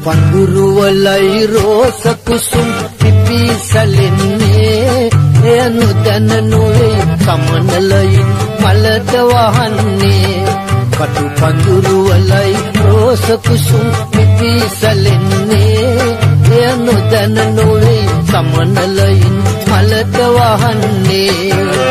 පඳුරුවලයි රෝස කුසුම් පිපිසලෙන්නේ එයනු දැන නොවේ සමනලයින් මලට වහන්නේ කටු පඳුරුවලයි රෝස කුසුම් පිපිසලෙන්නේ එයනු දැන නොවේ සමනලයින් මලට වහන්නේ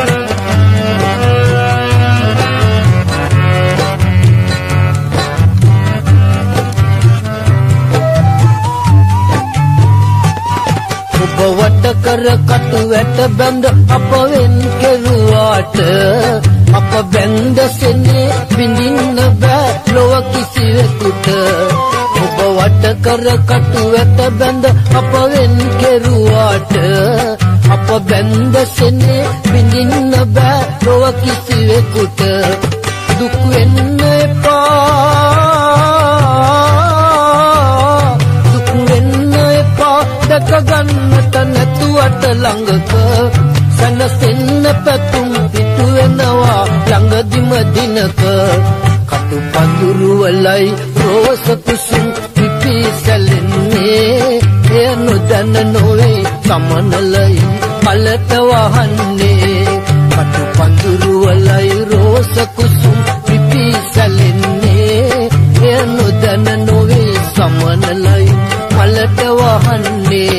වට කර කටු වැට බැඳ අප වෙන් කෙරුවාට අප බැඳ සෙනේ බිඳින්න බෑ ලොව කිසිවෙකුට ඔබ වට කර කටු වැට බැඳ අප වෙන් කෙරුවාට අප බැඳ සෙනේ බිඳින්න බෑ ලොව කිසිවෙකුට දුක් වෙන්න දැක ගන්නට නැතුවට ළඟක සනසෙන්න පැතුම් පිටු වෙනවා ළඟදිම දිනක කටු පඳුරුවලයි රෝස කුසුම් පිපිසලෙන්නේ එය නොදැන නොවේ සමනලයි මලට වහන්නේ කටු පඳුරුවලයි රෝස කුසුම් පිපිසලෙන්නේ එය නොදැන නොවේ සමනලයි මලට වහන්නේ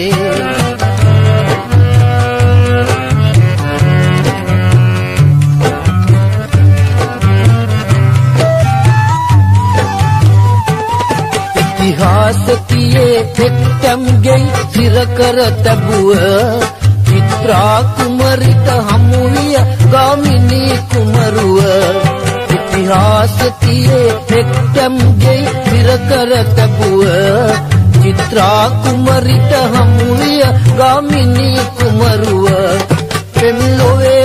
ඉතිහාසකයේ එක්තම්ගේ සිරකර තැබුව චිත්‍රා කුමරිට හමු විය ගාමිණී කුමරුව ඉතිහාසකයේ එක්තම්ගේ සිරකර තැබුව චිත්‍රා කුමරිට හමු විය ගාමිණී කුමරුව පෙම්ලොවේ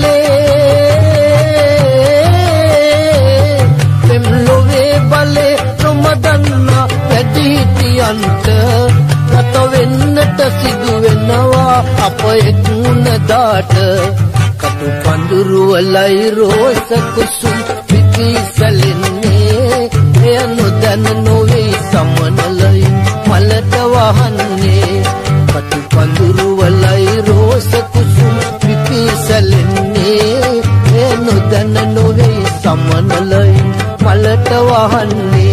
බලේ නොමදන්න වැඩිහිටියන්ට ගත වෙන්නට සිදු වෙනවා අප එක්මුණ දාට කටු පඳුරුවලයි රෝස කුසුම් පිපිසලෙන්නේ එය නොදැන නොවේ සමනලයි මලට වහන්නේ කටු පඳුරුවලයි රෝස කුසුම් පිපිසලෙන්නේ එය නොදැන නොවේ සමනලයි මලට වහන්නේ